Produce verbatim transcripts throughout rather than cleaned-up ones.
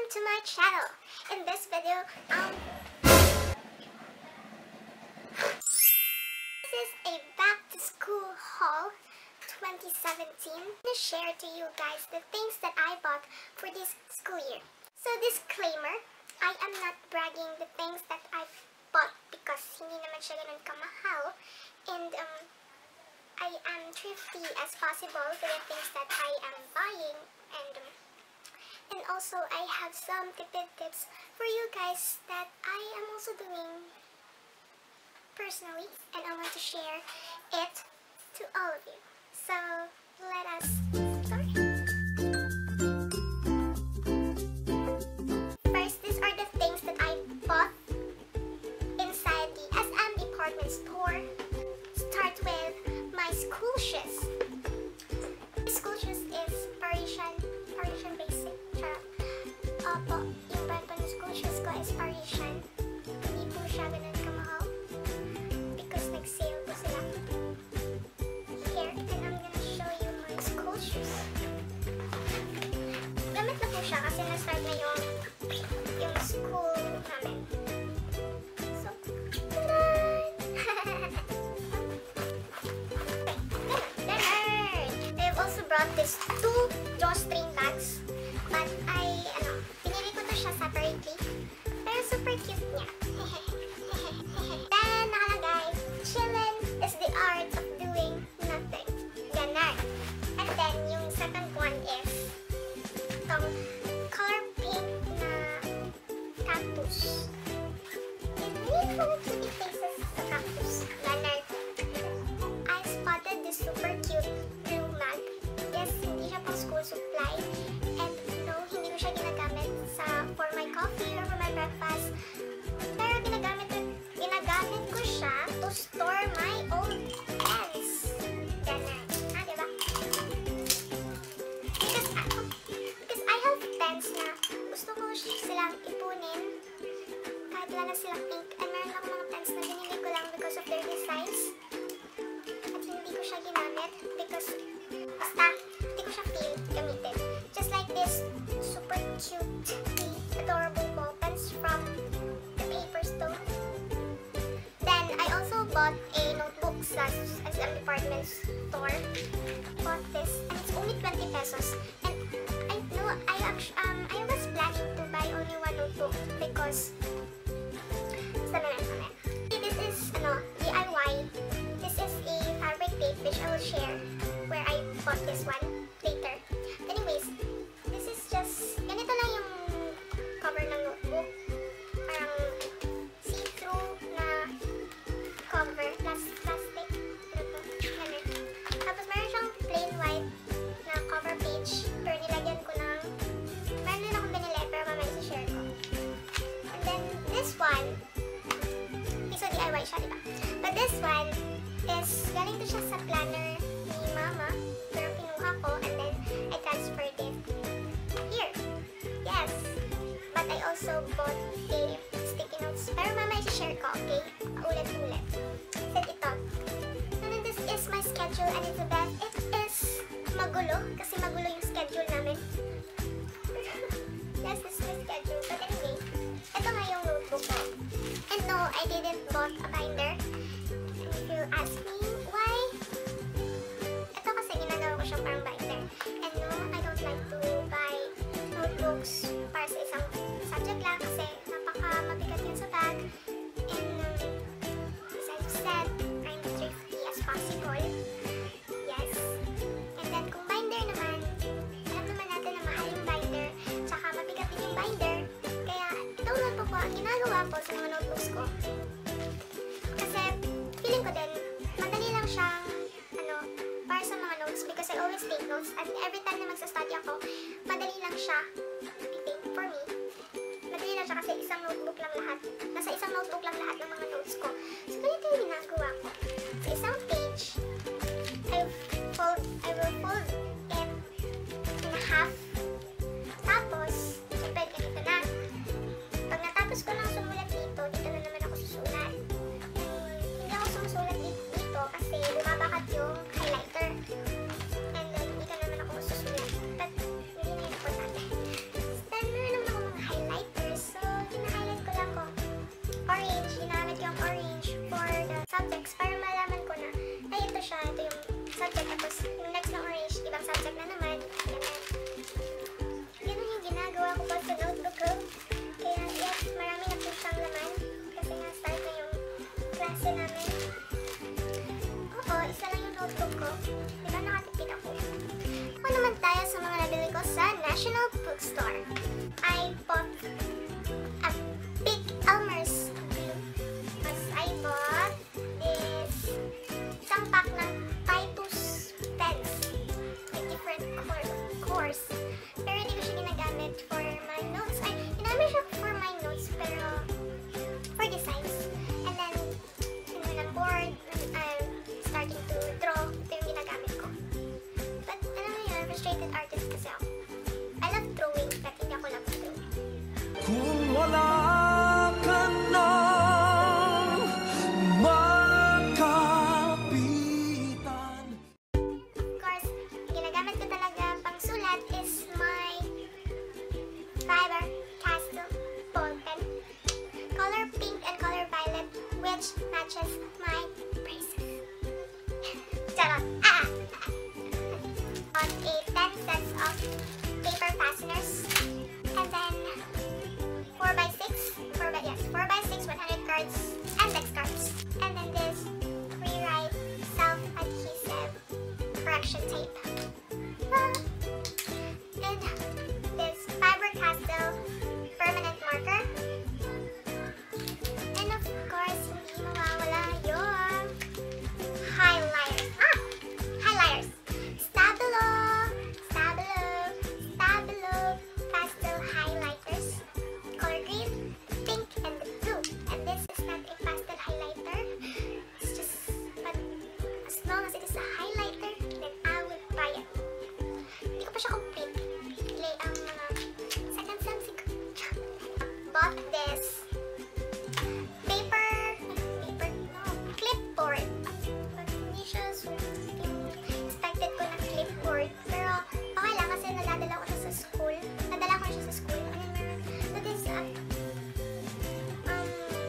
to my channel. In this video, um, this is a back-to-school haul twenty seventeen. I'm gonna share to you guys the things that I bought for this school year. So disclaimer, I am not bragging the things that I bought because hindi naman siya ganun kamahal, and um, I am thrifty as possible for the things that I am buying, and um, and also I have some tipid tips for you guys that I am also doing personally, and I want to share it to all of you. So let us start. First, these are the things that I bought inside the S M department store. Start with my school shoes. My school shoes is Parisian, Parisian basic. Charot. Opo, yung brand po ng school shoes ko is Parisian. Hindi po siya ganun kamahal because nag-sale po sila. Here, and I'm gonna show you my school shoes. Gamit na po siya kasi na-start na yung yung school namin. So, taran! Brought this two drawstring bags, but I, ano, pinili ko to siya separately, pero super cute niya. Then, nakalagay, chillin' is the art of doing nothing. Ganon. And then, yung second one is itong color pink na cactus. It really mga cutie faces sa cactus. Ganon. I spotted this super cute blue mug. Yes, hindi siya pang school supply, and no, hindi ko siya ginagamit sa for my coffee or for my breakfast, pero ginagamit, ginagamit ko siya to store my old pens. Ganun. Ah, diba? Because, uh, because I have pens na gusto ko silang ipunin kahit wala na silang ink, and meron ako mga pens na binili ko lang because of their designs, at hindi ko siya ginamit because basta hindi ko siya feel gamitin. Just like this super cute, adorable ball pens from the Paper Stone. Then I also bought a notebook sa S M department store. Bought this, and it's only twenty pesos. And I know I actually um I was planning to buy only one notebook because this is ano D I Y. This is a fabric tape which I will share where I bought this one later. Anyways, this is just, ganito lang yung cover ng notebook. Parang see-through na cover, plus plastic. Ito, ganun. Tapos meron siyang plain white na cover page, pero nilagyan ko ng, meron din akong binili, pero mamaya si-share ko. And then, this one, so D I Y siya, diba? But this one is, galing to siya sa planner ni Mama, pero pinuha ko, and then I transferred it here. Yes. But I also bought a sticky notes. Pero Mama, i-share ko, okay? Ulit-ulit. Then ito. And then this is my schedule, and it's the best. It is magulo, kasi magulo yung schedule namin. Yes, this is my schedule. But anyway, ito nga yung notebook ko. And no, I didn't bought a binder. And if you ask me why, ito kasi ginagawa ko siyang parang binder. And no, I don't like to buy notebooks para sa isang subject lang kasi napaka mabigat yun sa bag. And um, as I've said, I'm thrifty as possible. Yes. And then kung binder naman, alam naman natin na mahal yung binder, tsaka mabigat din yung binder. Kaya itong notebook ko, ang ginagawa ko sa mga notebooks ko. Kasi feeling ko din, madali lang siyang ano, para sa mga notes because I always take notes, and every time na magsa-study ako, madali lang siya i-take for me. Madali lang siya kasi isang notebook lang lahat. Nasa isang notebook lang lahat ng mga notes ko. So ganito yung ginagawa ko. Sa isang page, I fold, I will fold it in a half. Tapos, siyempre ganito na. Pag natapos ko lang sumulat dito, dito na naman ako susulat. Hmm, hindi ako sumusulat dito kasi bumabakat yung highlighter. And then, dito naman ako susulat. But, hindi na importante. Then, meron naman ako mga matches my braces. Charot! Ah! Got a ten sets of paper fasteners. And then four by six, four by, yes, four by six, one hundred cards, and text cards. And then this rewrite self-adhesive correction tape. Ah. And this Faber-Castell permanent marker. And of course, hindi mawawala yung highlighters. Ah! Highlighters! Stabilo! Stabilo! Stabilo pastel highlighters. Color green, pink, and blue. And this is not a pastel highlighter. It's just, but as long as it is a highlighter, then I will buy it. Hindi ko pa siya complete. Play ang mga second sem siguro. Bought this paper, paper, no, clipboard. But hindi siya so expected ko na clipboard. Pero okay lang kasi nadadala ko siya sa school. Nadala ko siya sa school. And then meron, so this, uh, um,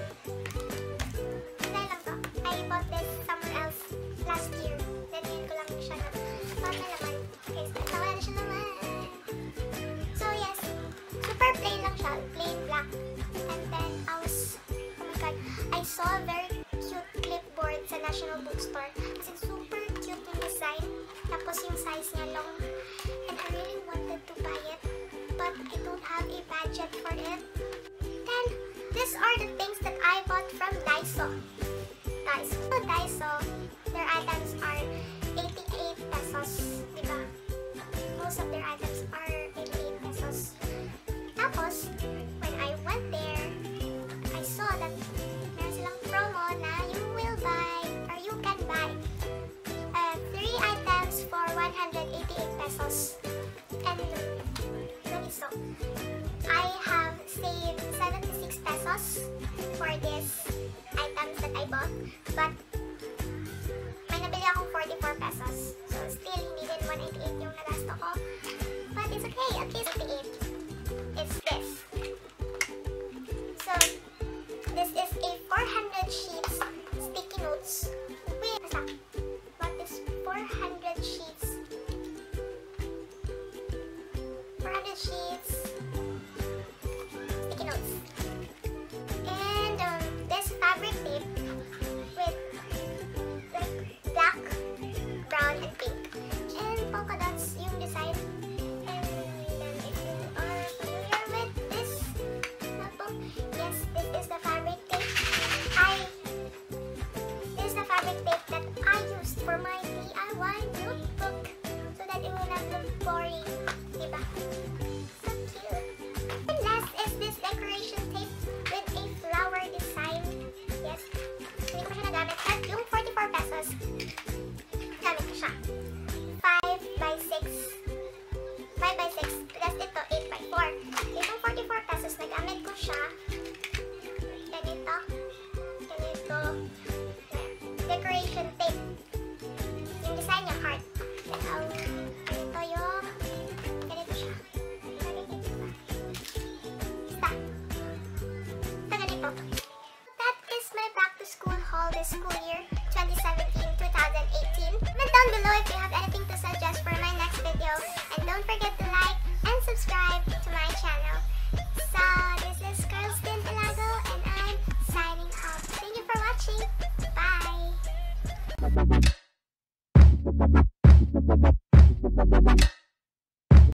dahil lang to. I bought this somewhere else last year. Then yun ko lang siya na, parang na naman. Okay, so nawala na siya naman. So yes, super plain lang siya. Plain black. And then I was, oh my god, I saw a very cute clipboard sa National Bookstore. Kasi super cute yung design. Tapos yung size niya long. And I really wanted to buy it. But I don't have a budget for it. Then, these are the things that I bought from Daiso. Daiso. So, Daiso, their items are eighty-eight pesos. Diba? Most of their items are eighty-eight pesos. Tapos, when I went there, I saw that meron silang promo na you will buy, or you can buy, uh, three items for one hundred eighty-eight pesos. And so, I have saved seventy-six pesos for these items that I bought. But, may nabili akong forty-four pesos. So, still, hindi din one eighty-eight yung nagasto ko. But it's okay, at least eighty-eight. It's this. So, this is a four hundred sheets sticky notes. Wait, basta. What is four hundred sheets? four hundred sheets sticky notes. And um, this fabric tape with like black, brown, and pink. And polka dots yung design. And then if you are familiar with this notebook, yes, this is the fabric tape. I this is the fabric tape that I used for my D I Y notebook so that it will not look boring. Diba? So cute. And last is this decoration tape with a flower design. Yes. Hindi ko pa siya nagamit. At yung forty-four pesos, gamit ko siya. five by six. five by six. Plus ito, eight by four. Itong forty-four pesos, nagamit ko siya. Ganito. Ganito. Decoration tape. Yung design niya, heart. Then, um, ganito yung ganito siya. Ganito ba? Basta. Ito ganito. That is my back to school haul this school year, twenty seventeen to twenty eighteen. Comment down below if you have anything to suggest for my next video. And don't forget to like and subscribe to my channel. So, this is Carlstein Elago and I'm signing off. Thank you for watching. Bye!